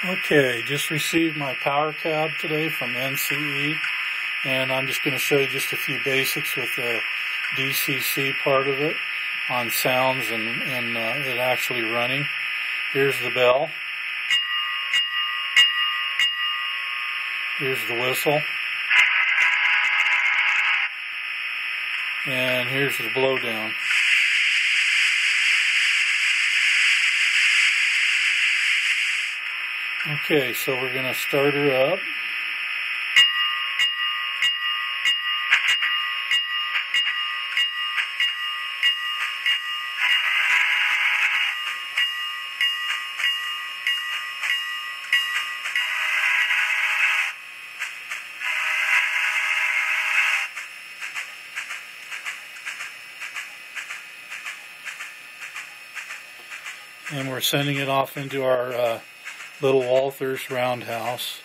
Okay, just received my power cab today from NCE, and I'm just going to show you just a few basics with the DCC part of it on sounds and it actually running. Here's the bell. Here's the whistle. And here's the blowdown. Okay, so we're going to start her up. And we're sending it off into our little Walthers roundhouse.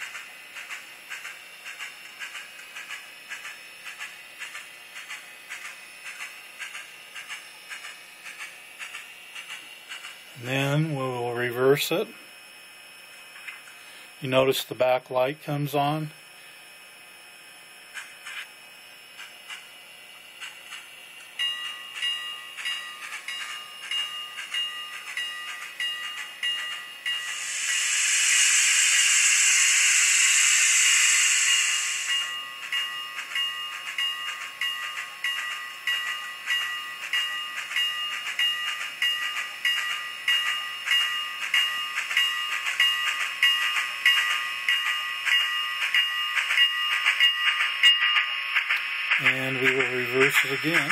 And then we will reverse it. You notice the back light comes on. And we will reverse it again.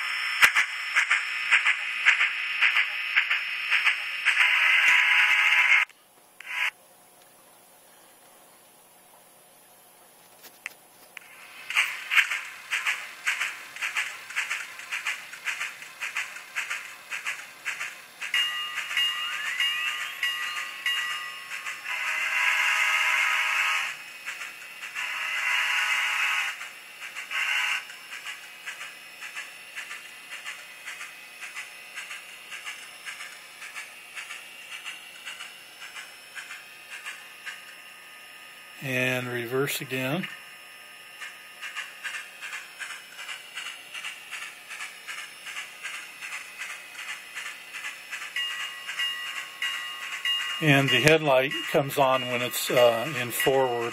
And reverse again. And the headlight comes on when it's in forward.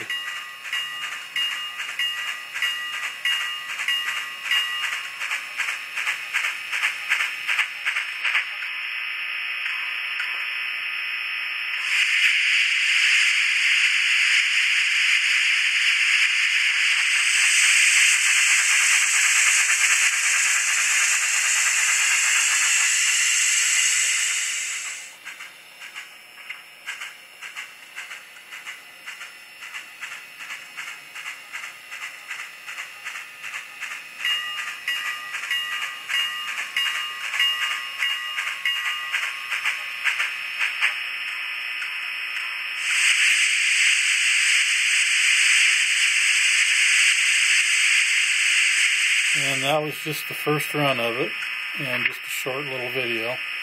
And that was just the first run of it, and just a short little video.